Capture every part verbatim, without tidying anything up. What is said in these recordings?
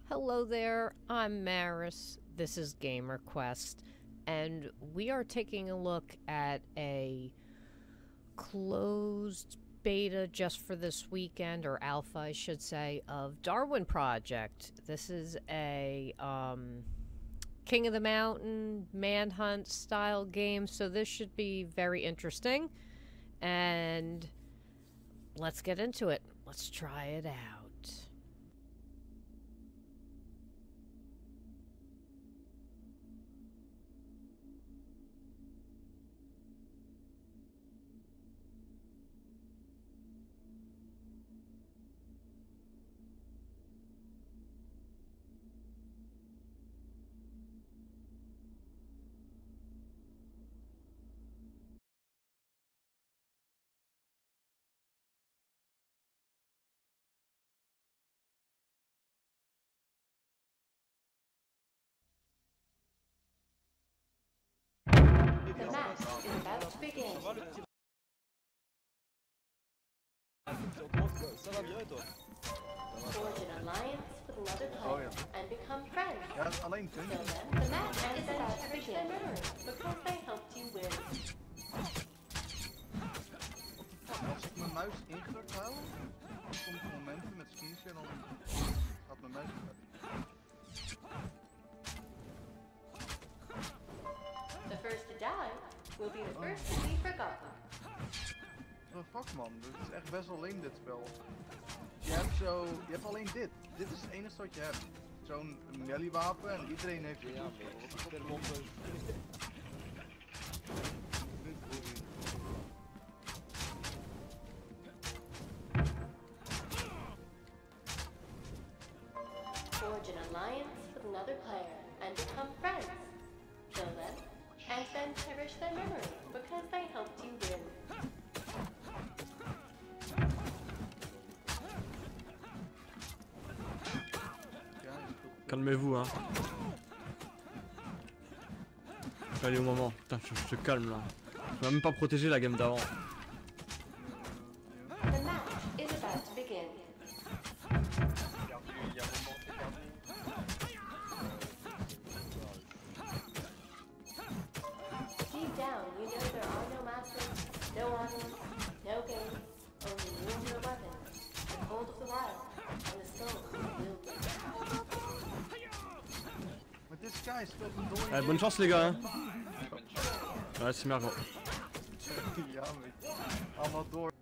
Hello there, I'm Maris, this is GamerQuest, and we are taking a look at a closed beta just for this weekend, or alpha I should say, of Darwin Project. This is a um, King of the Mountain, manhunt style game, so this should be very interesting, and let's get into it. Let's try it out. The match is about to begin. Forge an alliance with another player and become friends. Till then, the match is about to begin because they helped you win. Als ik mijn muis ingedrukt hou, komt er momenten met screenshare dan gaat mijn muis eruit. The first to die will be the first to be forgotten. Oh fuck man, dit is echt best wel lame dit spel. Je hebt zo, je hebt alleen dit. Dit is het enige wat je hebt. Zo'n melee wapen en iedereen heeft je. Ja, Forge an alliance with another player and become friends. Till then, and then cherish their memory because they helped you win. Calmez-vous, hein. Je vais aller au moment. Putain, je, je te calme là. Je vais même pas protéger la game d'avant. The match is about to begin. Deep down, you know there are no masters, no armies, no games, only you and your weapons, the cold of the wild, and the souls of the wilderness. Maar dit guy speelt een door. Allez, bonne chance les gars, hein. Ouais, c'est merveilleux. Ja, maar allemaal door.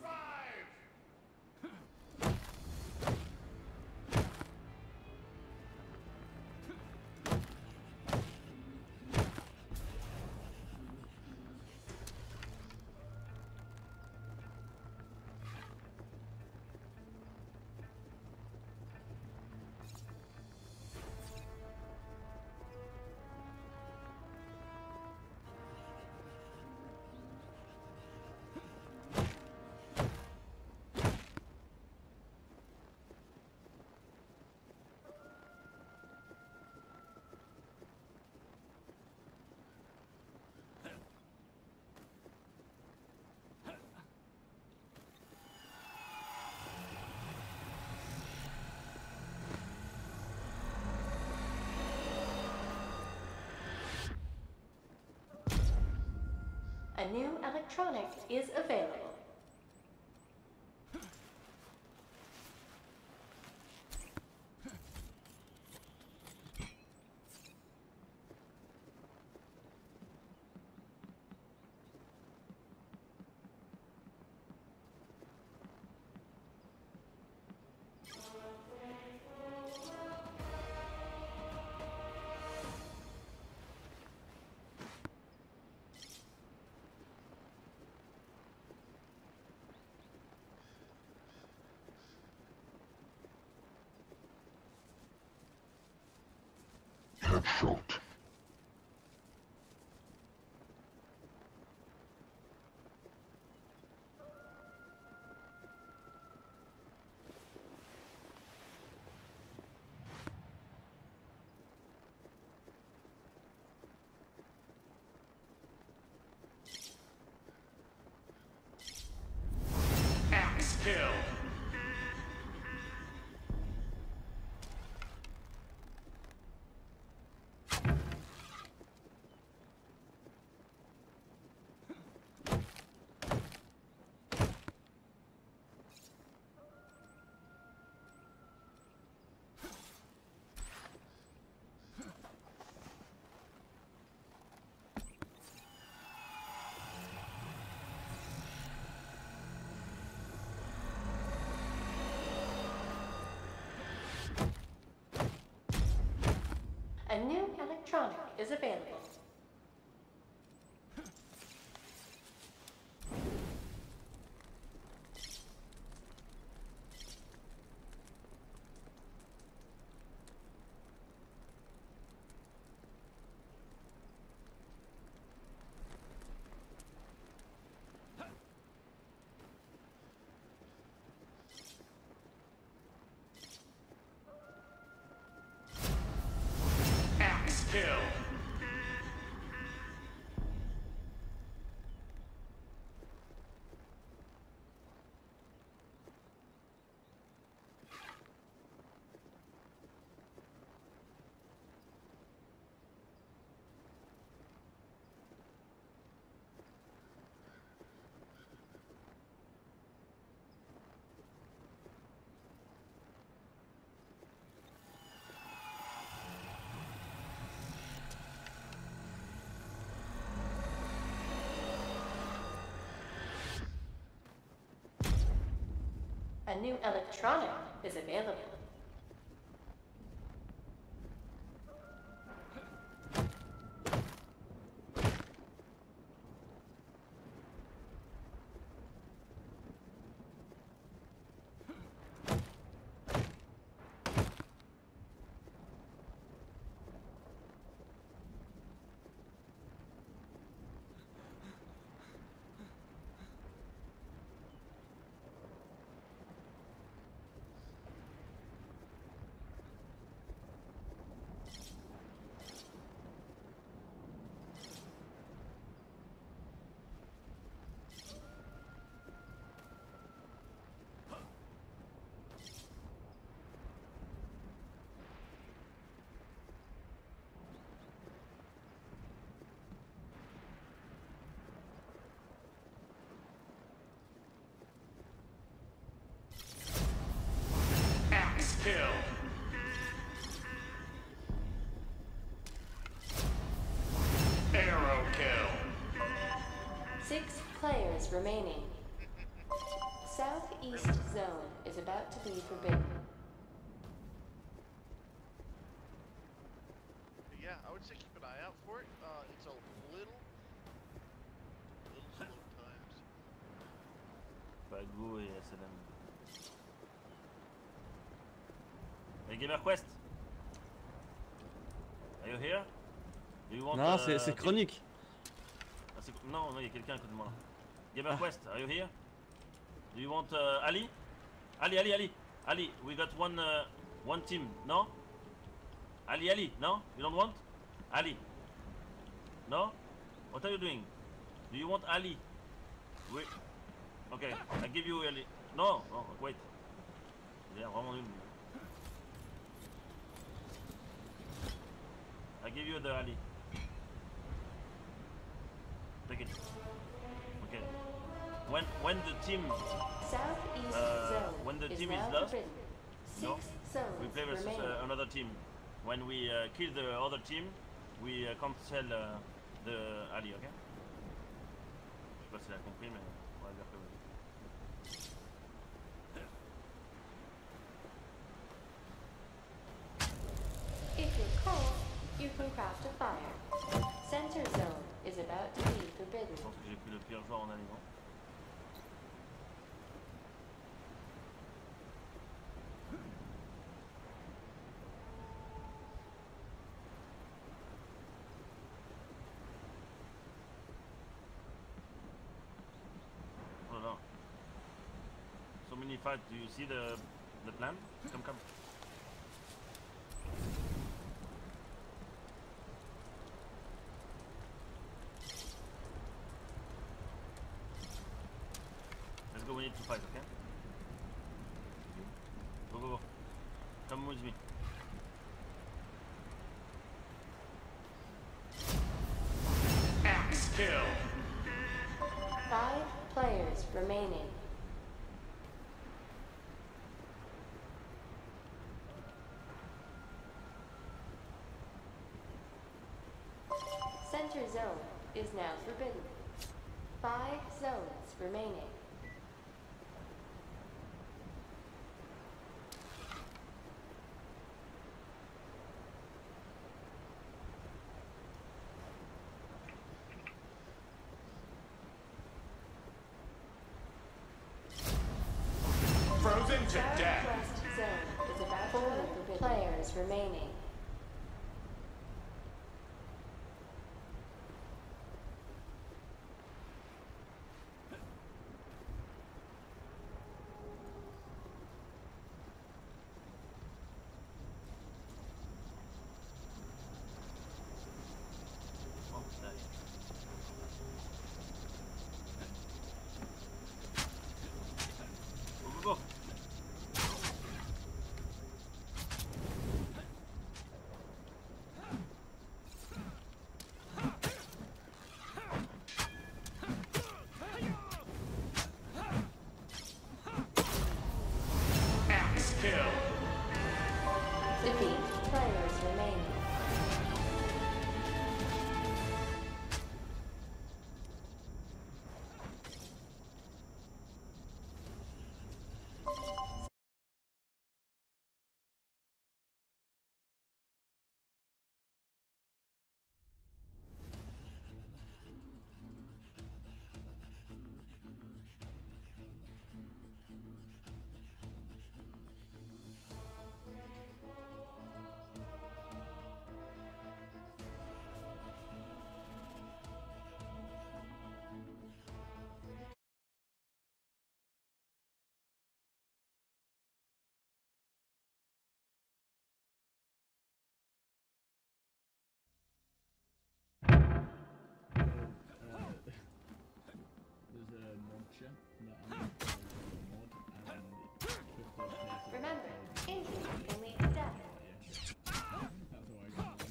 A new electronic is available. Headshot. Axe kill. electronic is available. A new electronic is available. Kill. Arrow kill. Six players remaining. Southeast zone is about to be forbidden. Yeah, I would say keep an eye out for it. Uh, it's a little, little slow times. Bagou et S L M. Hey, GamerQuest, are you here? Do you want, Non, uh, c'est c'est chronique. Ah, c'est- non, non, il y a quelqu'un à côté de moi. GamerQuest, are you here? Do you want uh, Ali? Ali, Ali, Ali, Ali, we got one, uh, one team, no? Ali, Ali, no? You don't want? Ali? No? What are you doing? Do you want Ali? We... Okay, I give you Ali. No, no, wait. Il est vraiment nul. I give you the Ali. Take it. Okay. When when the team Southeast uh, zone when the is team now is lost, forbidden. Six no, zones we play versus remaining. uh, another team. When we uh, kill the other team, we uh, cancel uh, the Ali. Okay. Je sais pas si elle a compris, mais on va dire que oui. If you're cold, you can craft a fire. Center zone is about to be forbidden. Je pense que j'ai pris le pire joueur en arrivant. Oh là. So many fights. Do you see the the plan? Come, come. Let's go, we need to fight, okay? Go, go, go. Come with me. Axe kill. Five players remaining. Center zone is now forbidden. Five zones remaining. to death. Northwest zone is about four players remaining. Oh, nice. Go, go, go. Axe kill. Defeat players remaining. There's a mod shop that I'm mod and it Remember, injury can lead to death. That's how I got on.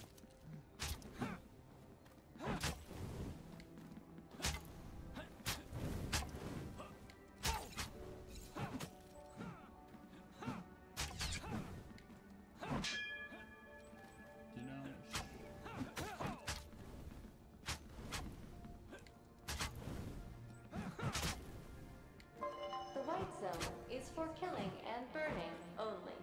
Do you know how much? The white zone is for killing and burning only.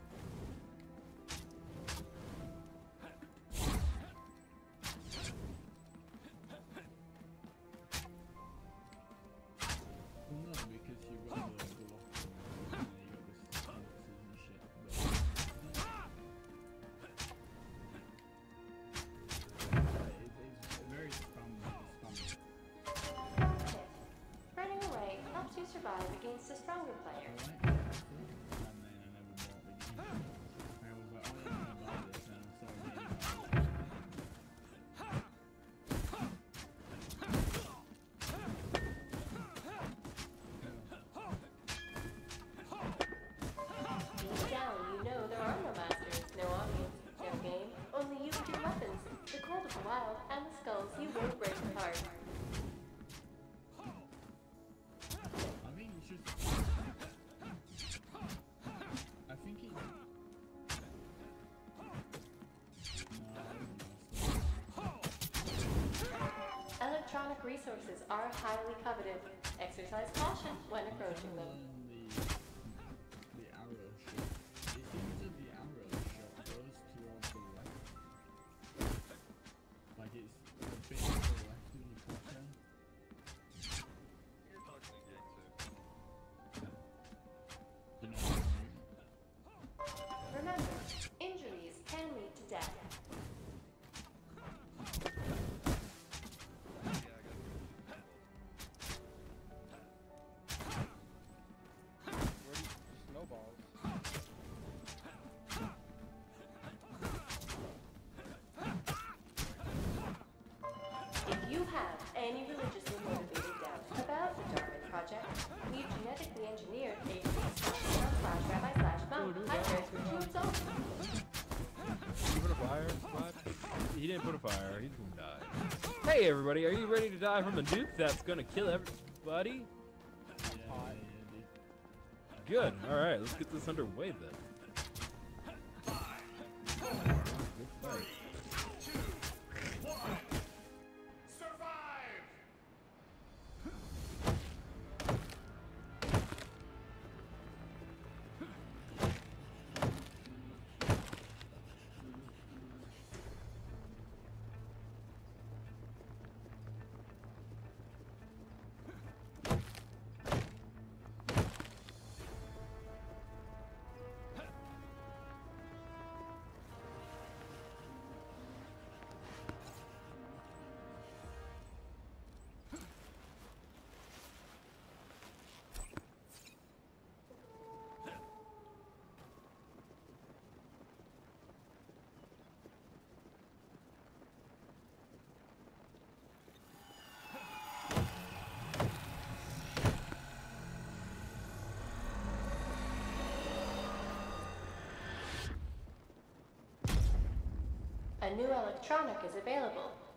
Well, no, because you got the block and you got the stances and shit. But it, it's very spam, spam. Practice. Running away helps you survive against a stronger player. Alright, yeah, I feel it. And then I never bought the game. I was like, oh yeah, I'm gonna buy this, and I saw a game about it. Deep down, you know there are no masters, no audience, no game, only you and your weapons, the cold of the wild, and the skulls you won't break apart. I think it's just. I think it's. No, I don't know. Electronic resources are highly coveted. Exercise caution when approaching them. The, the arrow shot. It seems that the arrow shot goes towards the left. Like it's a bit to the left when you push him. You're talking to game too. You know what I mean? Remember, injuries can lead to death. Yeah, I got Where do you snowballs? If you have any religiously motivated doubts about the Darwin Project, we've genetically engineered a pre-slash slash rabbi slash monk hybrid to its own. You put a fire? What? He didn't put a fire. He's gonna die. Hey everybody, are you ready to die from a nuke that's gonna kill everybody? Yeah, yeah, yeah, Good. All right, let's get this underway then. Good fight. Survive! A new electronic is available.